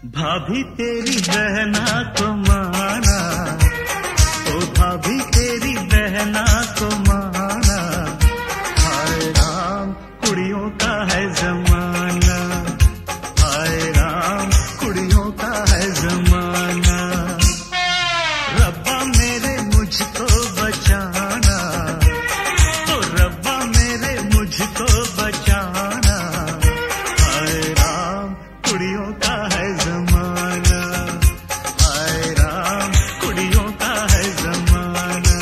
भाभी तेरी बहना को माना, ओ भाभी तेरी बहना को माना, हाय राम कुड़ियों का है जमाना, हाय राम कुड़ियों का है जमाना। रब्बा मेरे मुझको बचाना, ओ रब्बा मेरे मुझको बचाना, हाय राम कुड़ियों का है जमाना, हाय राम कुड़ियों का है जमाना।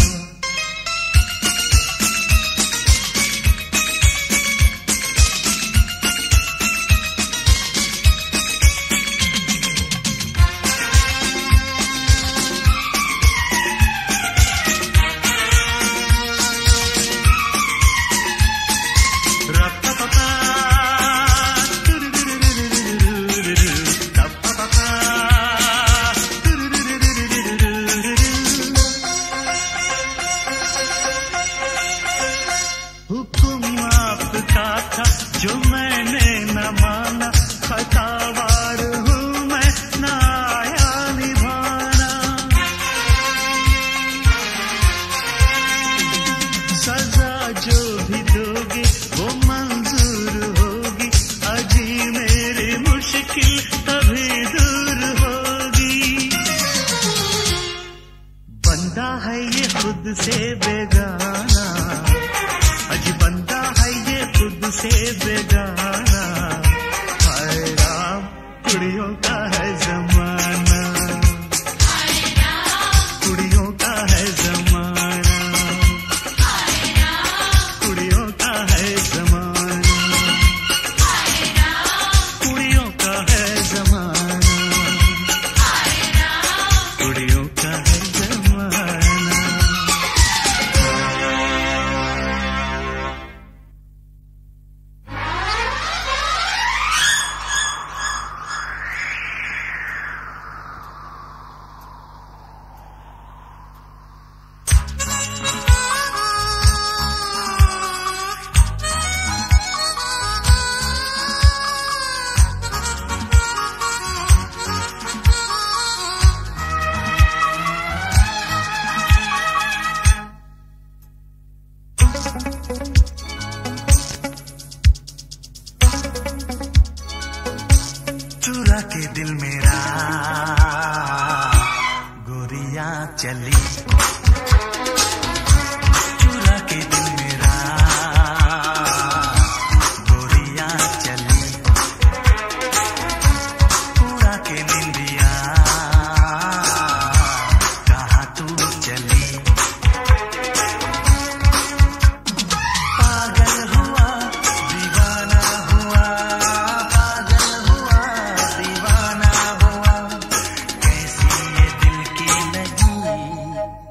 हुक्म आपका था जो मैंने न माना, खतावार हूँ मैं न आया निभाना। सजा जो भी दोगे वो मंजूर होगी, अजी मेरी मुश्किल तभी दूर होगी। बंदा है ये खुद से बेगाना, अजी बंदा है ये खुद से बेगाना, हाय राम कुड़ियों का है जमाना, हाय राम कुड़ियों का है जमाना, हाय राम कुड़ियों का है जमाना, हाय राम कुड़ियों का है जमाना, हाय राम कुड़ियों का है जमाना। चुरा के दिल मेरा गोरियां चली, चुरा के दिल मेरा गोरियां चली, उड़ा के निंदिया कहाँ तू चली। पागल हुआ दीवाना हुआ, पागल हुआ दीवाना हुआ, कैसी ये दिल की लगी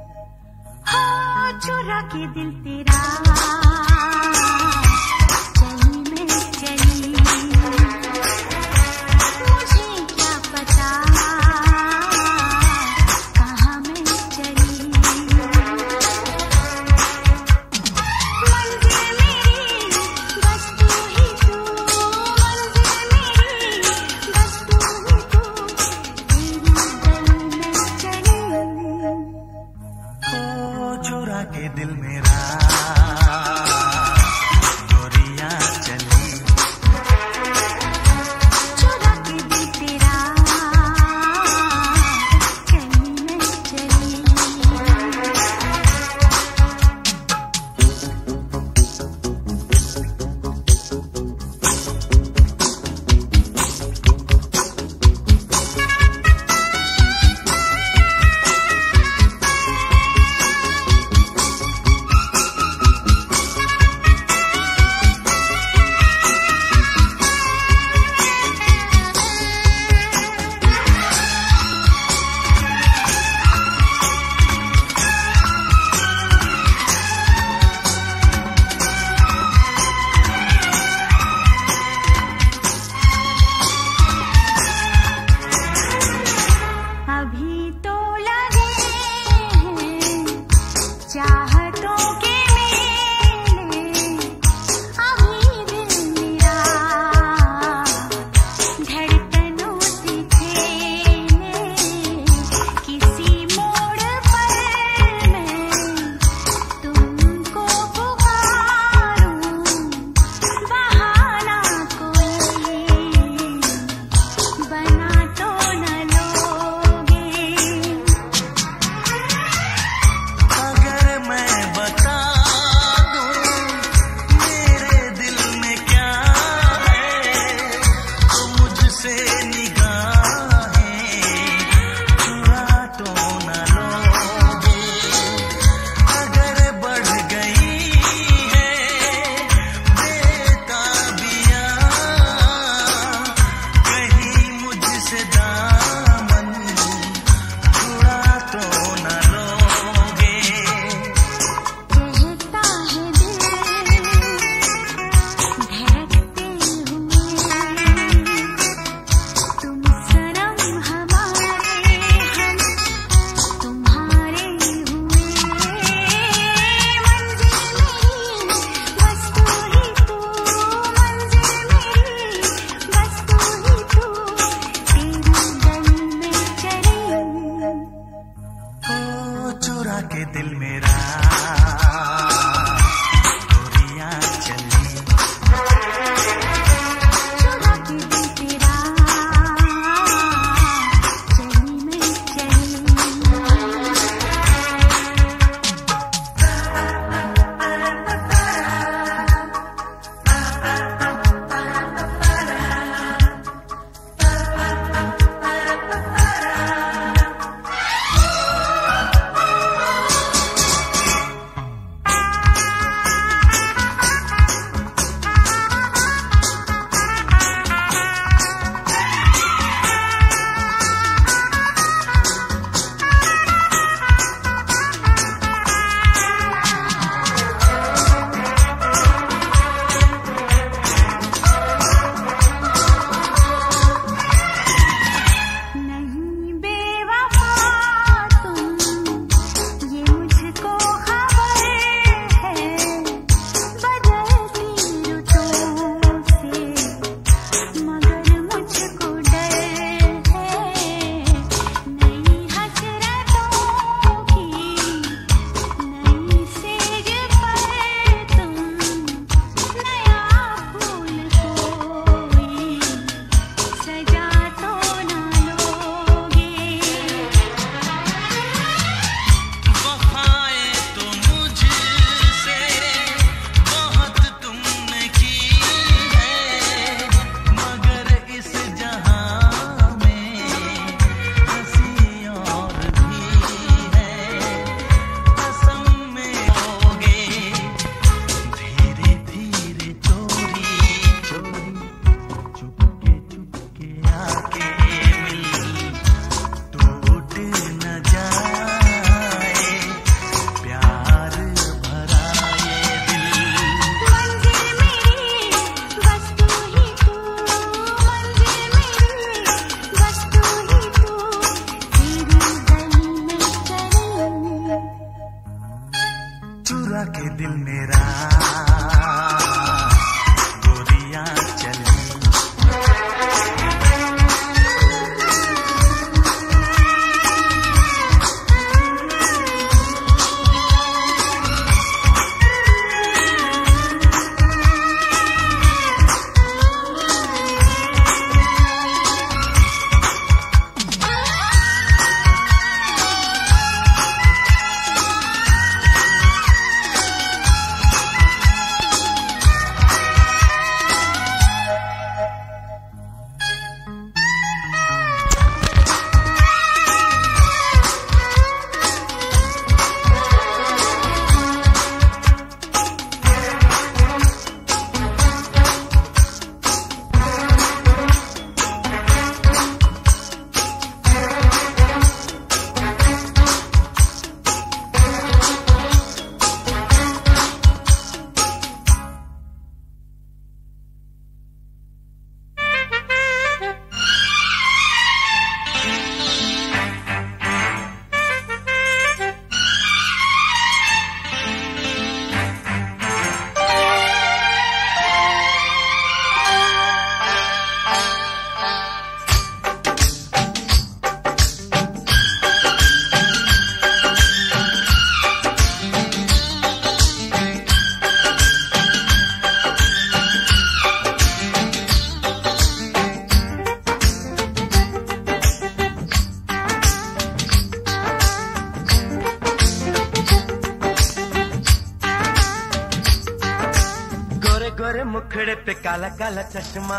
मुखड़े पे काला काला चश्मा,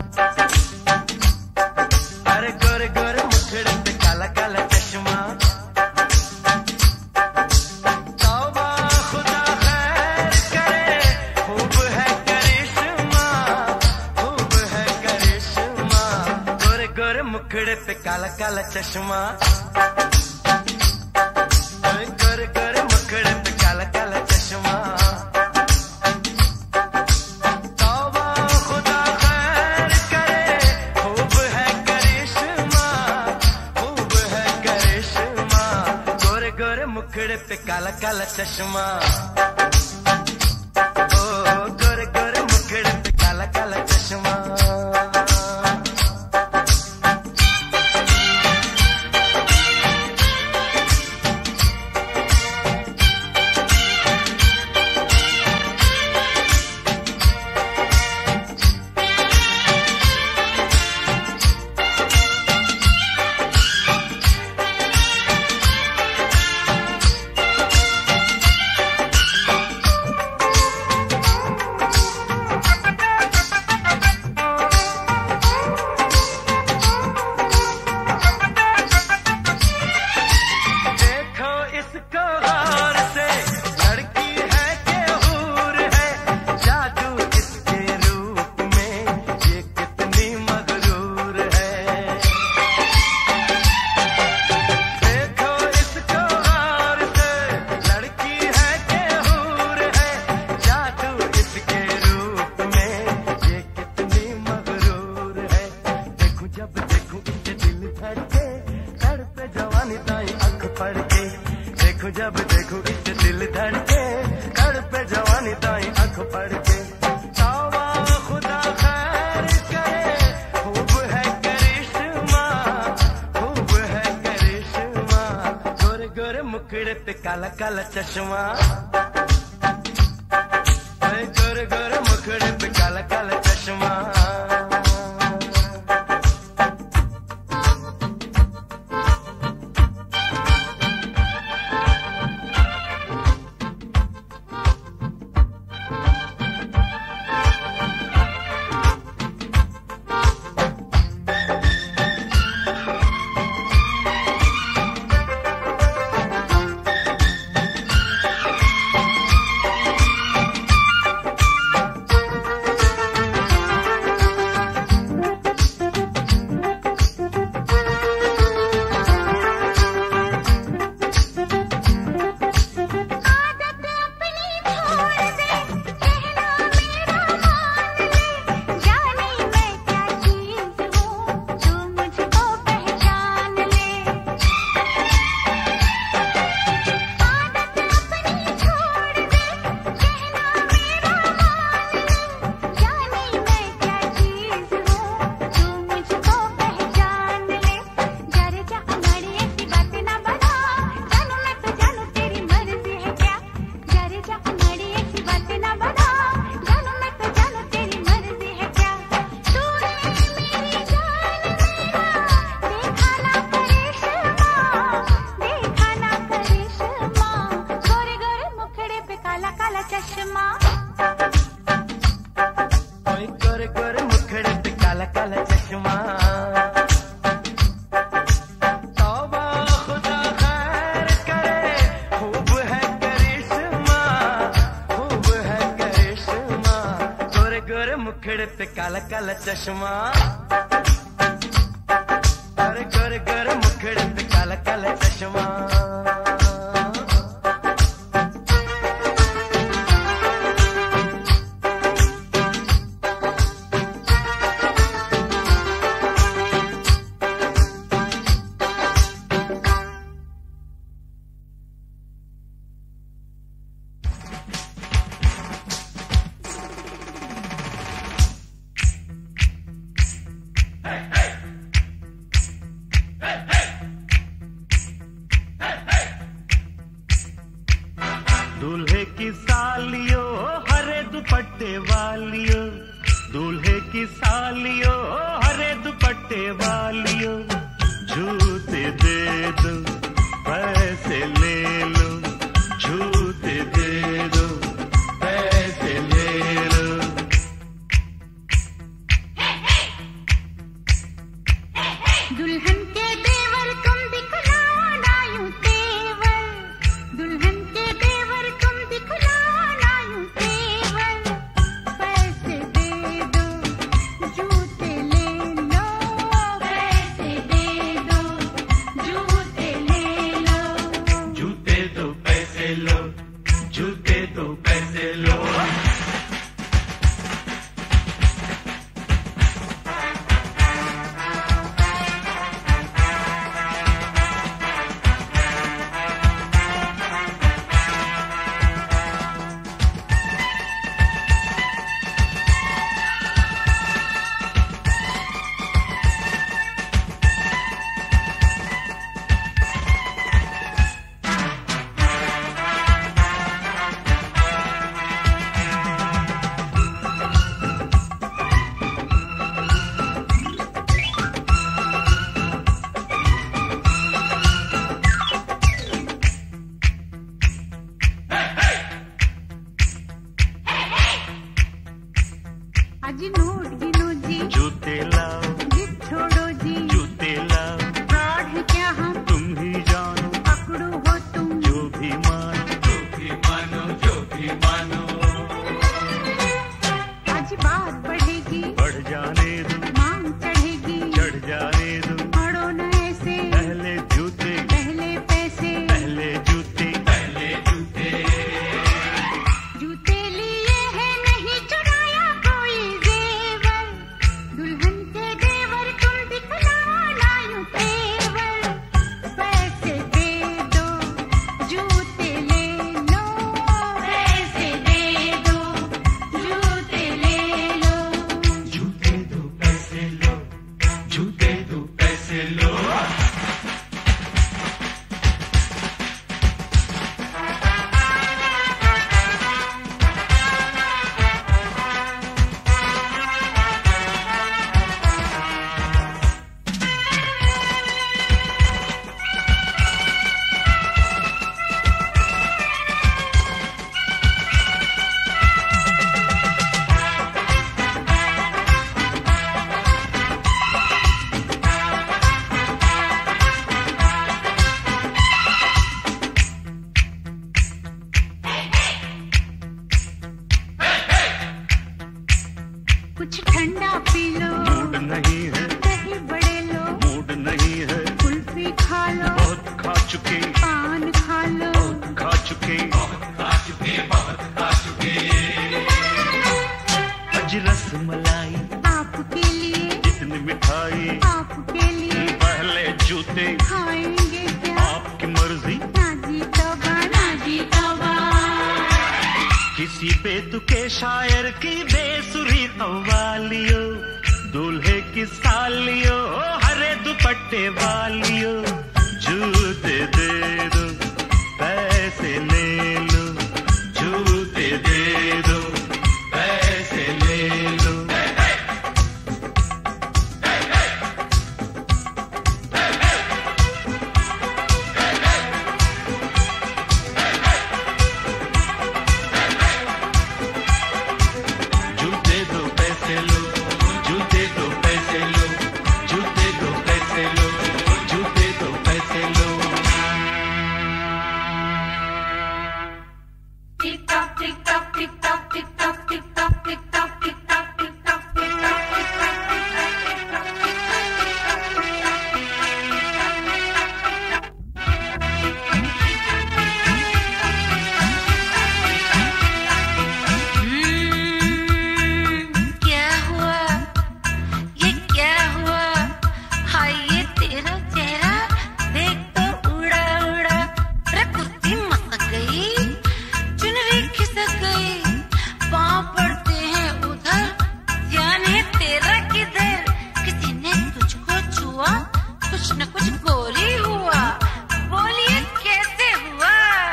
अरे गोरे गोरे मुखड़े पे काला काला चश्मा। तौबा खुदा खैर करे, खूब है करिश्मा, खूब है करिश्मा। गोरे गोरे मुखड़े पे काला काला चश्मा, गोरे गोरे मुखड़े पे काला काला चश्मा। तौबा खुदा खैर करे, खूब है करिश्मा, खूब है करिश्मा। गोरे गोरे मुखड़े पे काला काला चश्मा, ओ गोरे गोरे मुखड़े पे काला काला चश्मा। जब देखो इसे दिल धड़के, तड़पे जवानी ताई आँख पड़ के। तौबा खुदा खैर करे, खूब है करिश्मा, खूब है करिश्मा। गोरे गोरे मुखड़े पे काला काला चश्मा, गोरे गोरे मुखड़े पे काला काला चश्मा। गोरे गोरे मुखड़े पे काला काला चश्मा। तौबा खुदा खैर करे, खूब है करिश्मा, खूब है करिश्मा। गोरे गोरे मुखड़े पे काला काला चश्मा, गोरे गोरे गोरे मुखड़े पे काला काला चश्मा। दूल्हे की सालियो हरे दुपट्टे वालियो, दूल्हे की सालियो हरे दुपट्टे वालियो। जूते दे दो पैसे ले लो, जूते दे दो पैसे ले लो। दुल्हन के देवर तुम दिखलाओ ना यूं तेवर, दुल्हन के देवर तुम दिखलाओ ना यूं तेवर। पैसे दे दो जूते ले लो, पैसे दे दो जूते ले लो, जूते दो पैसे लो, जूते दो पैसे लो। आज नोट गिनो जी, जूते लाओ, जिद छोड़ो जी, जूते लाओ, फ्रॉड है क्या हम, तुम ही जानो, पकड़ो हो तुम, जो भी मानो, जो भी मानो, जो भी मानो। आज बात बढ़ेगी, बढ़ जाने दो, मांग चढ़ेगी, चढ़ जाने दो, अड़ो न ऐसे, पहले जूते, पहले पैसे, पहले जूते, पहले जूते। जूते लिए हैं नहीं चुराया कोई जेवर, दुल्हन के देवर तुम दिखलाओ ना यूं तेवर। पैसे दे दो जूते ले लो, पैसे दे दो जूते ले लो, जूते दो पैसे लो, जूते दो पैसे लो। कुछ ठंडा पी लो, मूड नहीं है, दही बड़े लो, मूड नहीं है, कुल्फी खा लो, बहुत खा चुके, पान खा लो, खा चुके, बहुत खा चुके, बहुत खा चुके। आज रस मलाई, आपके लिए, जितनी मिठाई, आपके लिए, पहले जूते, खाएंगे क्या, आपकी मर्जी, ना जी तौबा, ना जी तौबा। किसी बेतुके शायर की बेसुरी कव्वालियों, दूल्हे की सालियों, हरे दुपट्टे वालियों। जूते दे दो, पैसे ले लो, जूते दे दो, पैसे ले लो। जूते दो पैसे लो, जूते दो पैसे लो, जूते दो पैसे लो, जूते दो पैसे लो। Tick tock tick tock tick tock tick tock tick tock tick tock tick tock tick tock tick tock tick क्या हुआ, ये क्या हुआ, हाय ये तेरा चेहरा देख तो उड़ा उड़ा। रे कुर्ती मसक गई, चुनरी खिसक गई, पाँव पड़ते हैं उधर, जाने तेरा किधर। किसी ने तुझको छुआ, कुछ न कुछ गोरी हुआ, बोलिए कैसे हुआ।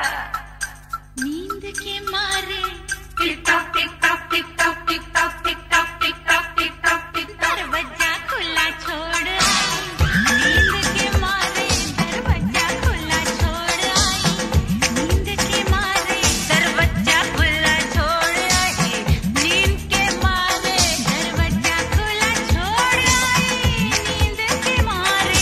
नींद के मारे tick tock tick tock tick tock tick tock tick tock tick tock tick tock tick tock. दरवाजा खुला छोड़ आई, नींद के मारे दरवाजा खुला छोड़ आई, नींद के मारे दरवाजा खुला छोड़ आई, नींद के मारे दरवाजा खुला छोड़ आई, नींद के मारे।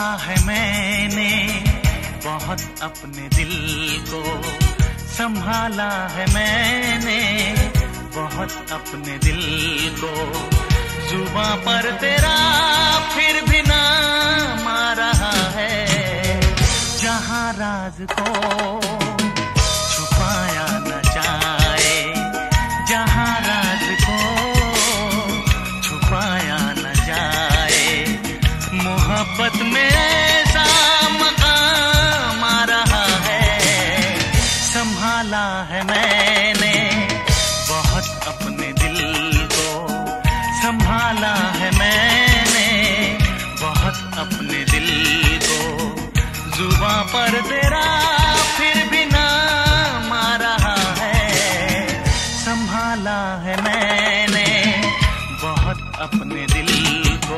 है मैंने बहुत अपने दिल को, संभाला है मैंने बहुत अपने दिल को। जुबां पर तेरा फिर भी नाम आ रहा है, जहां राज को छुपाया न जाए, जहां राज को छुपाया न जाए। मोहब्बत में ऐसा मकाम आ रहा है, संभाला है मैंने बहुत अपने दिल को, संभाला है मैंने बहुत अपने दिल को। जुबां पर तेरा फिर भी नाम आ रहा है, संभाला है मैंने बहुत अपने दिल को।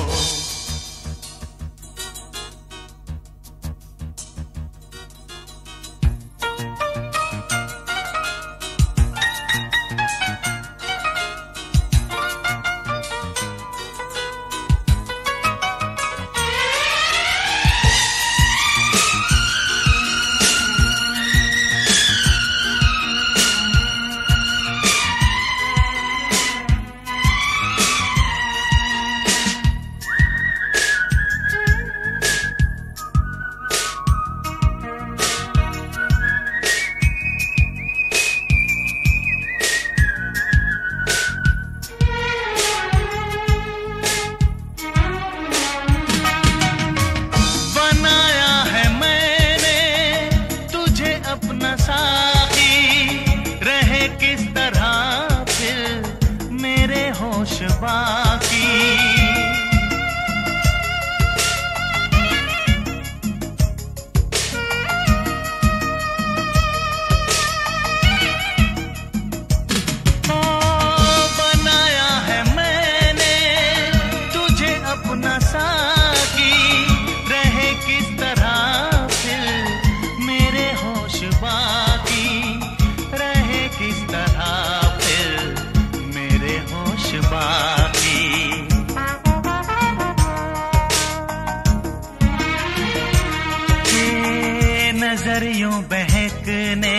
नजरियों बहकने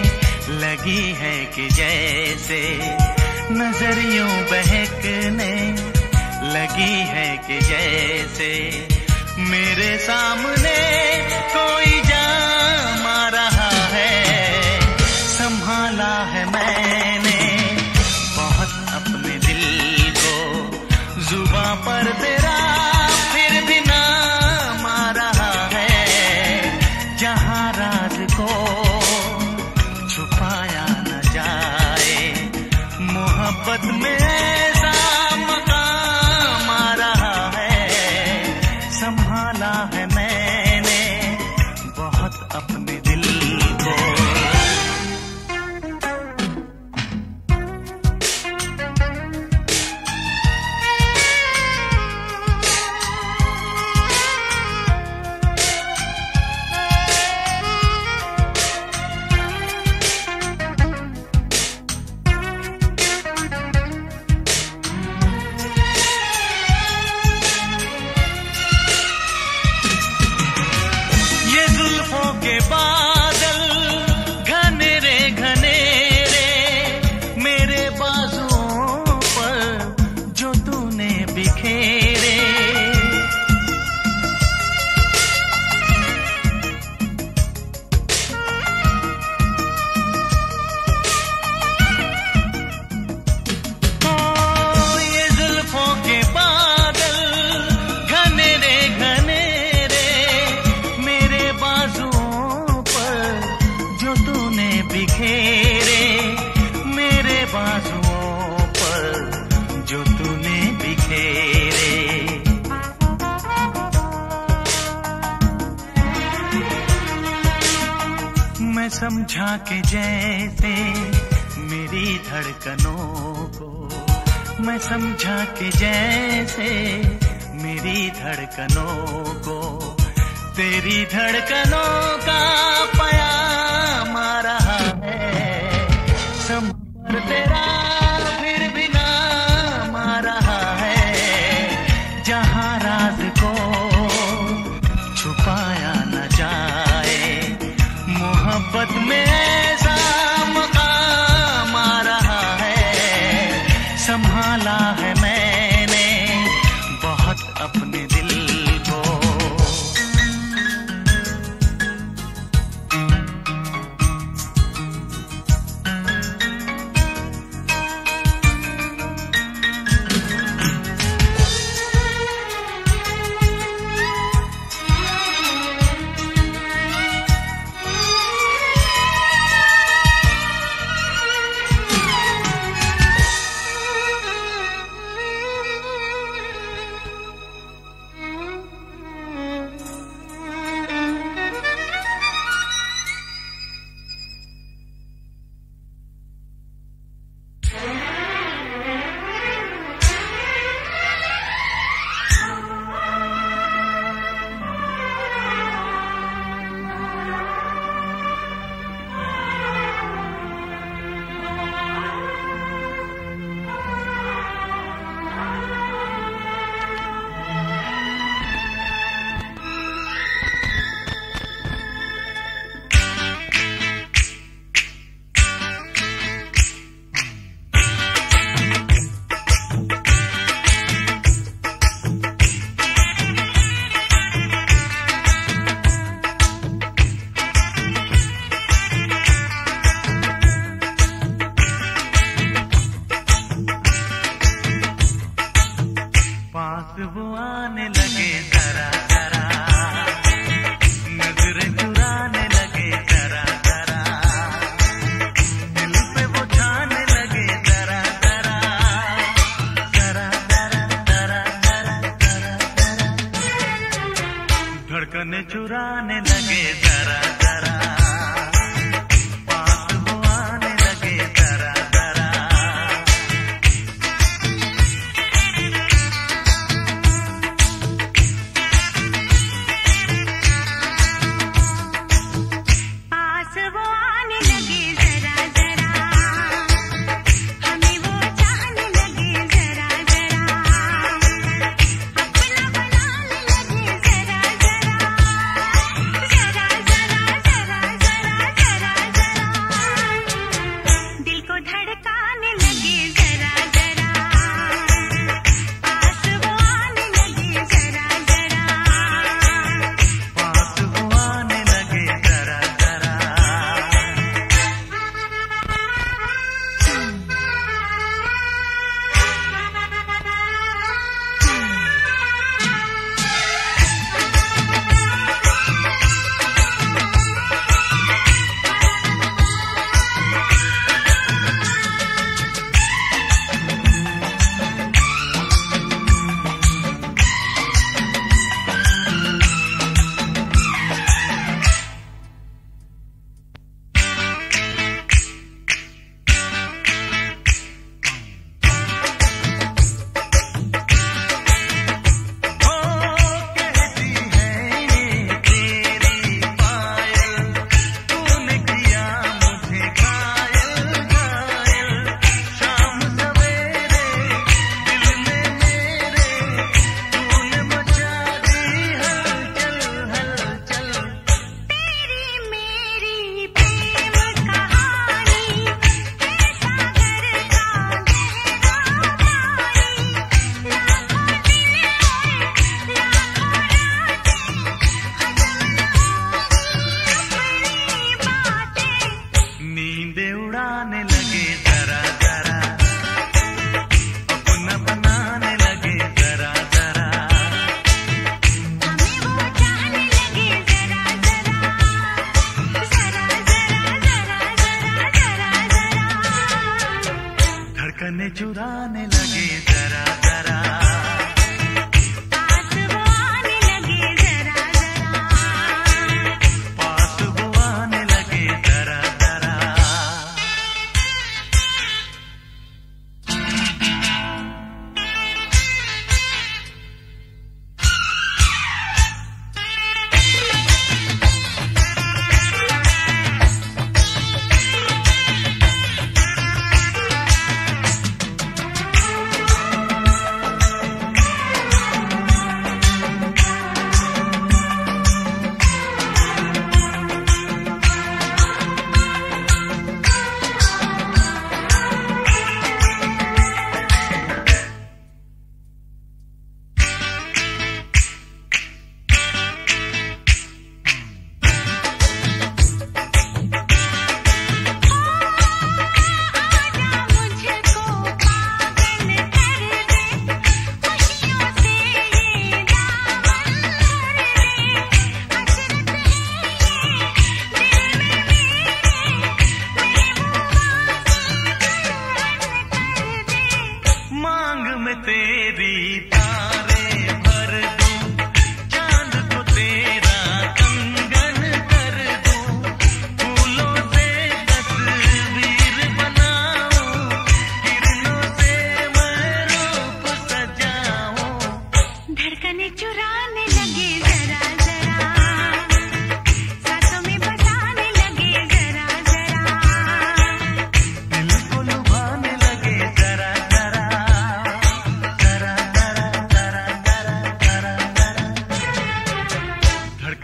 लगी है कि जैसे, नजरियों बहकने लगी है कि जैसे, मेरे सामने कोई जाम आ रहा है, संभाला है मैंने बहुत अपने दिल को। जुबां पर तेरा फिर भी नाम आ रहा है, जहां राज को छुपाया न जाए। मोहब्बत में ऐसा मकाम आ रहा है, संभाला है मैंने बहुत अपने दिल को। के बादल घने रे घने रे, मेरे बाजुओं पर जो तूने बिखेरे। ये जुल्फों के बादल घने रे घने रे, मेरे बाजुओं जो तूने बिखेरे, मेरे बाजुओं पर जो तूने बिखेरे। मैं समझा कि जैसे मेरी धड़कनों को, मैं समझा कि जैसे मेरी धड़कनों को, तेरी धड़कनों का पयाम आ रहा है, संभल तेरा फिर भी नाम आ रहा है, जहां राज को मोहब्बत में ऐसा मकाम आ रहा है, संभाला है मैंने बहुत अपने दिल को। वो आने लगे जरा जरा, नजरें चुराने लगे जरा जरा, दिल पे वो छाने लगे जरा जरा, जरा जरा जरा जरा जरा, धड़कने चुराने लगे जरा जरा, पास वो आने लगे जरा जरा। जरा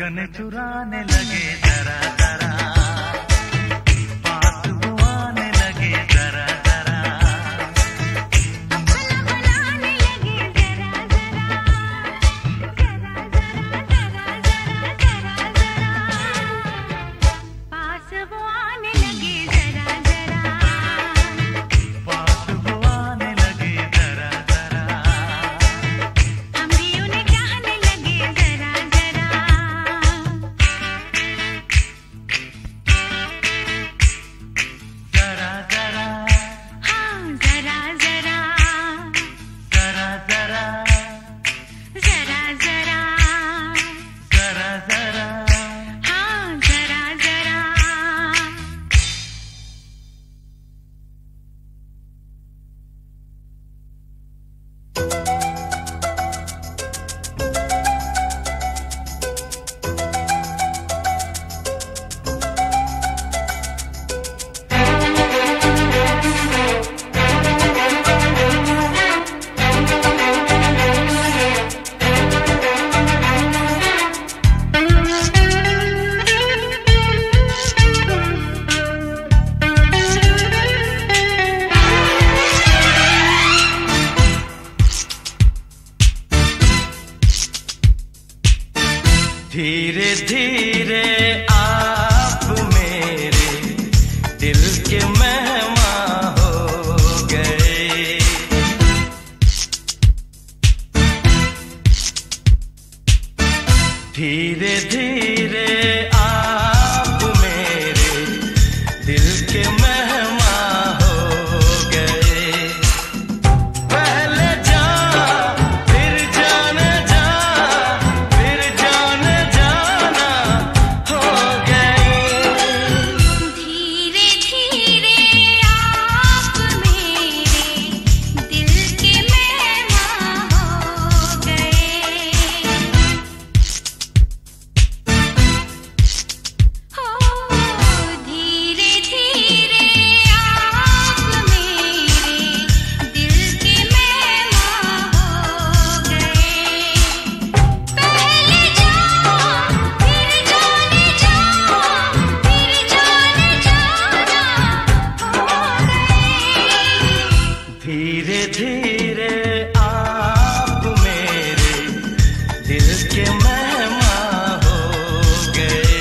धड़कन चुराने लगे जरा जरा, बात वो आने लगे जरा जरा, बनाने लगे जरा जरा, जरा जरा जरा जरा जरा, पास वो आने लगे जरा जरा, बात वो आने लगे जरा जरा, हम भी उन्हें चाहने लगे जरा जरा, जरा जरा, हाँ जरा जरा, जरा जरा, जरा जरा, जरा जरा, हाँ जरा जरा। धीरे धीरे आप मेरे दिल के मेहमान हो गए, धीरे धीरे आप मेरे दिल के मेहमान हो गए, पहले जान फिर जाने जा, फिर जाने जाना हो गए, धीरे धीरे आप मेरे दिल के मेहमान हो गए, हो धीरे धीरे आप मेरे दिल के मेहमान हो गए, पहले जान फिर जाने जा, फिर जाने जाना हो गए, धीरे धीरे आप मेरे दिल के मेहमान हो गए।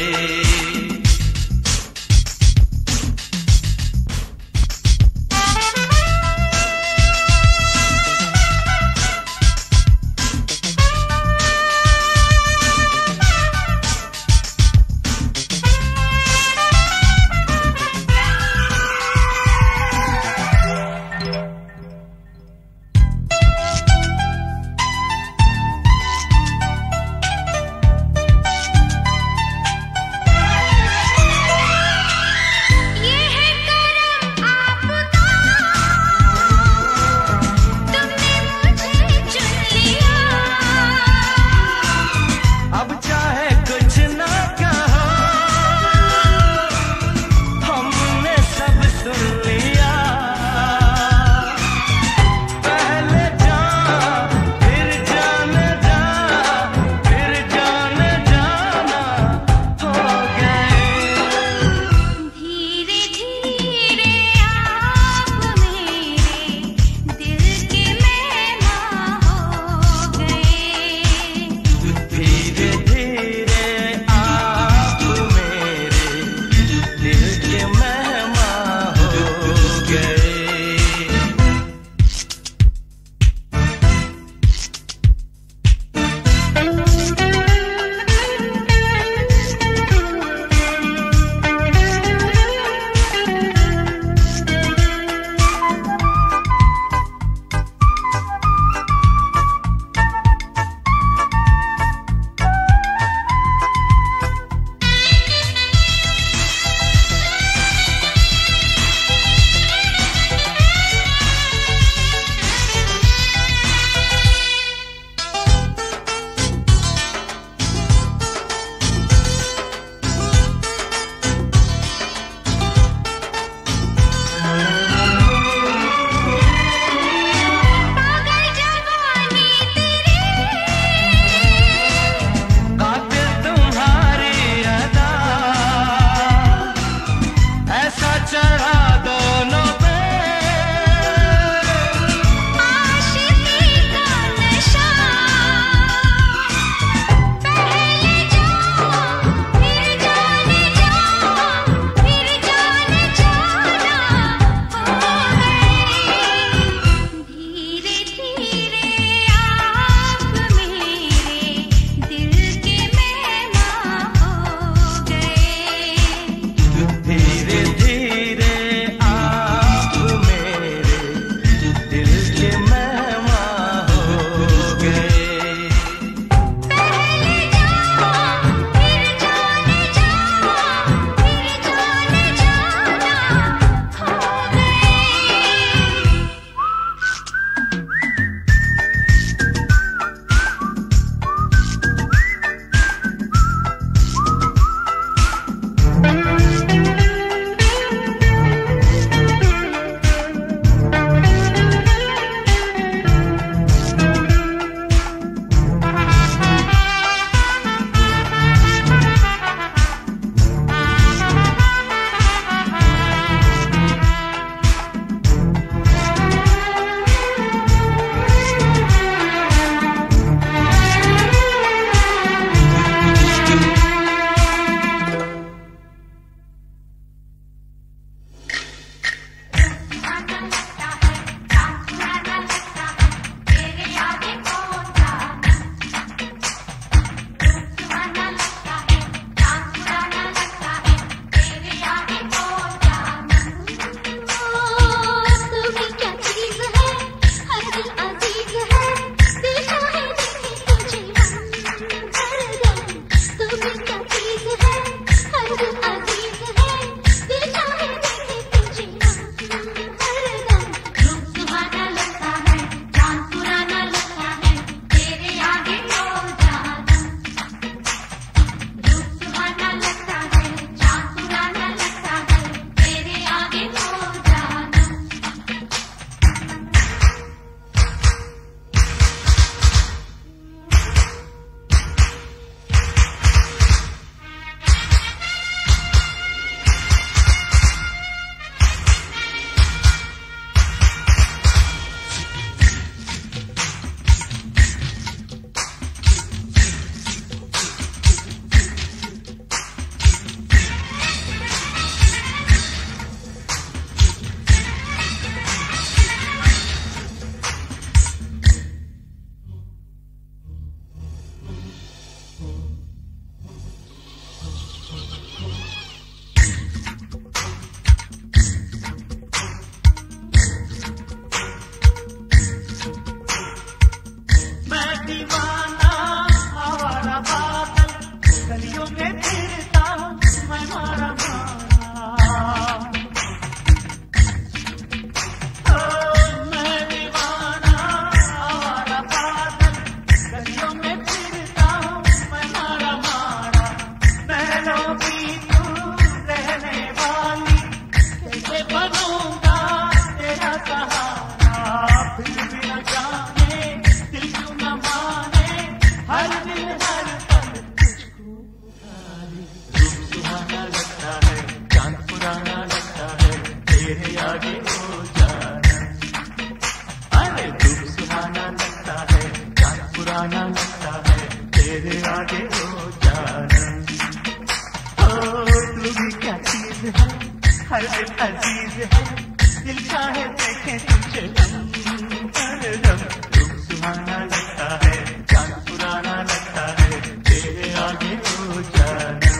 आगे हो जाना। ओ तू भी क्या चीज है, हर दिल अजीज है, दिल चाहे देखे तुझे हरदम। रूप सुहाना लगता है, चांद पुराना लगता है, तेरे आगे हो जाना।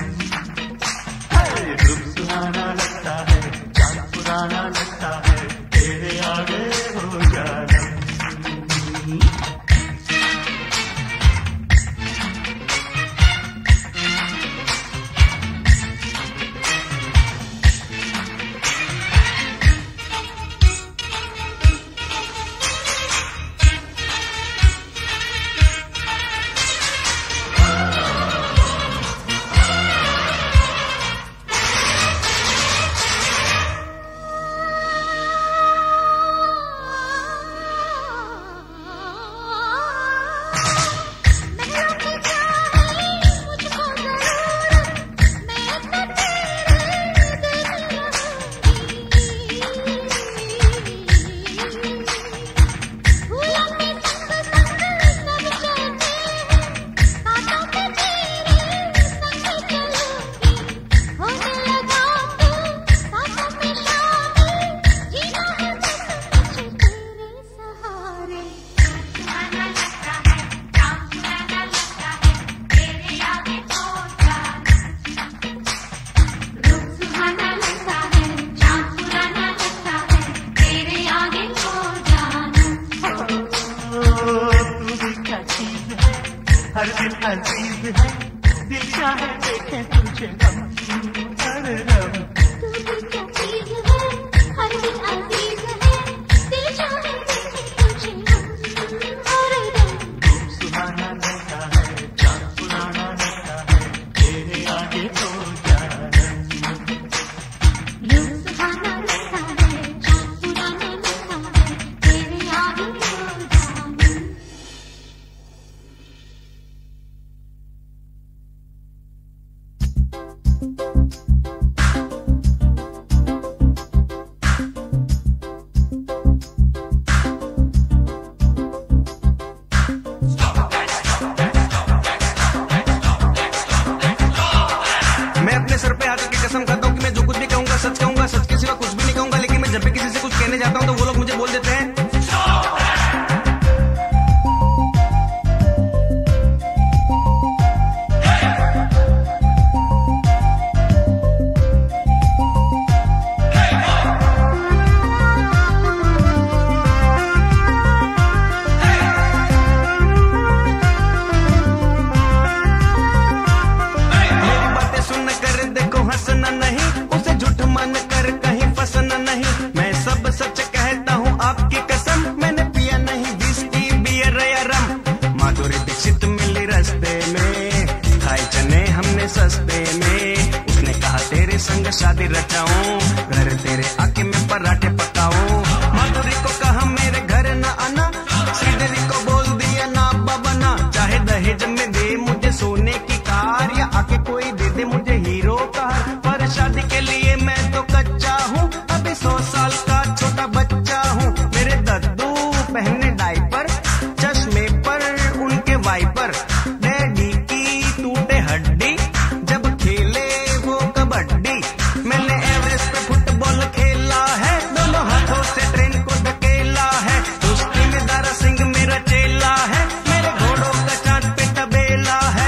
रूप सुहाना लगता है, चांद पुराना लगता है, तेरे आगे हो जाना। हर दिल अजीज है, दिल चाहे देखे तुझे हरदम। तू भी क्या चीज है, हर दिल अजीज है, दिल चाहे देखे तुझे हरदम। रूप सुहाना लगता है, चांद पुराना लगता है, तेरे आगे हो जाना। रूप सुहाना लगता है, चांद पुराना लगता है, तेरे आगे हो जाना। मैं अपने सर पे हाथ की कसम खाता हूँ कि मैं जो कुछ भी कहूंगा सच के सिवा कुछ भी नहीं कहूंगा। लेकिन मैं जब भी किसी से कुछ कहने जाता हूँ तो वो लोग मुझे बोल देते हैं सस्ते में। उसने कहा तेरे संग शादी रचाऊं, घर तेरे आके मैं पराठे पकाऊं। माधुरी को कहा मेरे घर न आना, श्रीदेवी को बोल दिया ना बाबा ना। चाहे दहेज में दे मुझे सोने की कार, या आके कोई दे दे मुझे हीरो कार, पर शादी के लिए मैं तो कच्चा हूँ। अभी 100 साल का छोटा बच्चा हूँ। मेरे दद्दू पहने डायपर, चश्मे पर उनके वाइपर। डैडी की टूटे हड्डी, जब खेले वो कबड्डी। मैंने एवरेस्ट पे फुटबॉल खेला है, दोनों हाथों से ट्रेन को धकेला है। कुश्ती में दारा सिंह मेरा चेला है, मेरे घोड़ों का चांद पे तबेला है।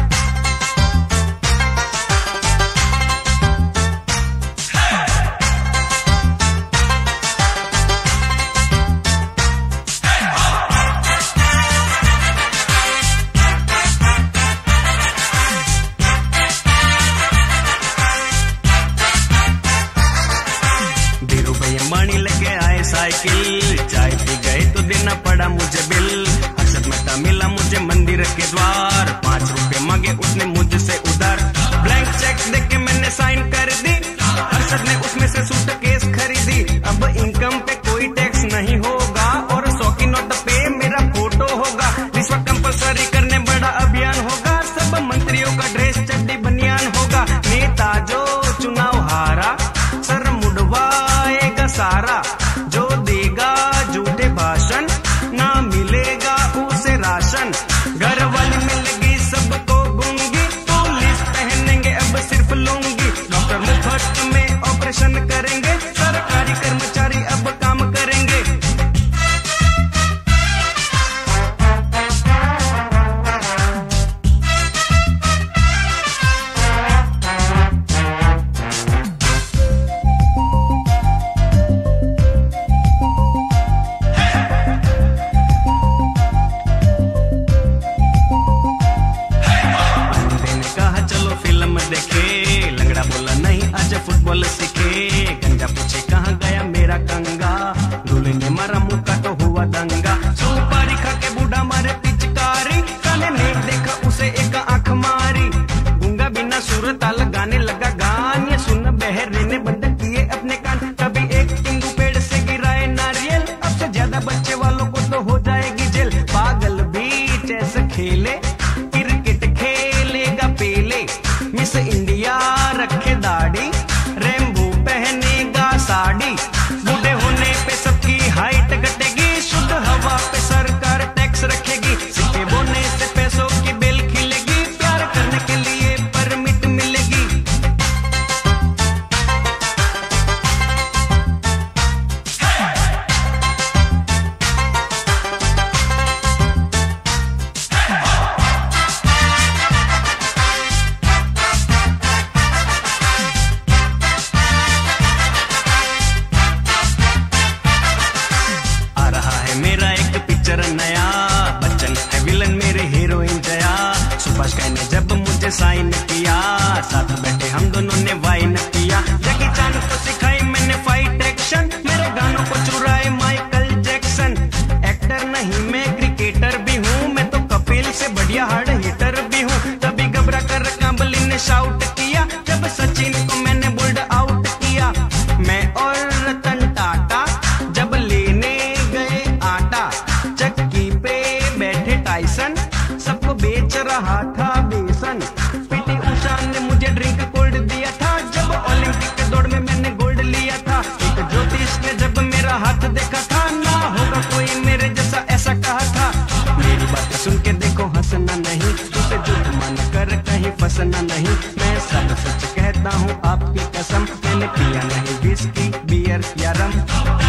मणि लेके आए साइकिल, चाय पी गए तो देना पड़ा मुझे बिल। हर्षद मेहता मिला मुझे मंदिर के द्वार, 5 रुपए मांगे उसने मुझसे उधार। ब्लैंक चेक देके मैंने साइन कर दी, हर्षद ने उसमें से सूटकेस खरीदी। अब इनकम पे कोई टैक्स नहीं होगा, और 100 की नोट पे मेरा फोटो होगा। रिश्वत कंपलसरी करने बड़ा अभियान होगा, सब मंत्रियों का ड्रेस चड्डी बनियान होगा। नेता जो चुनाव हारा, सर मुड़वाएगा सारा। जो देगा झूठे भाषण, ना मिलेगा उसे राशन। घर वाली मिलेगी सबको जीजा पूछे कहाँ गया मेरा कंगा, दूल्हे ने मारा मुक्का तो हुआ दंगा। सुपारी खा के बूढ़ा मारे पिचकारी, काले ने देखा उसे एक आंख मारी। गूंगा बिना सुर ताल गाने लगा गान, ये सुन बहरे ने बंद किए अपने कान। तभी एक टिंगू पेड़ से गिराए नारियल, अब से ज्यादा बच्चे वालों को तो हो जाएगी जेल। पागल बीच ऐसे खेले, क्रिकेट खेलेगा पेले। मिस इंडिया रखे दाढ़ी, रेम्बो पहनेगा साड़ी। बूढ़े होने पे सबकी हाइट घटेगी, शुद्ध हवा पे सरकार टैक्स रखेगी। सिक्के बोने से पैसों की बेल खिलेगी, प्यार करने के लिए परमिट मिलेगी। आ रहा है मेरा एक पिक्चर नया, बच्चन है विलन मेरे हीरोइन जया। सुभाष ने जब मुझे साइन किया, साथ बैठे हम दोनों ने वाइन किया। जैकी चान को सिखाई मैंने फाइट एक्शन, मेरे गानों को चुराए माइकल जैक्सन। एक्टर नहीं मैं क्रिकेटर भी हूँ, मैं तो कपिल से बढ़िया हार्ड हिटर भी हूँ। तभी घबरा कर कांबली ने शाउट किया, जब सचिन को मैंने बोल्ड आउट किया। मैं और रतन टाटा जब लेने गए आटा, चक्की पे बैठे टाइसन सबको बेच रहा था बेसन। पीटी उषा ने मुझे ड्रिंक कोल्ड दिया था, जब ओलंपिक के दौड़ में मैंने गोल्ड लिया था। एक ज्योतिष ने जब मेरा हाथ देखा था, ना होगा कोई मेरे जैसा ऐसा कहा था। मेरी बात सुन के देखो हंसना नहीं, उसे झूठ मान कर कहीं फंसना नहीं। मैं सब सच कहता हूँ आपकी कसम, मैंने पिया नहीं विस्की बियर या रम।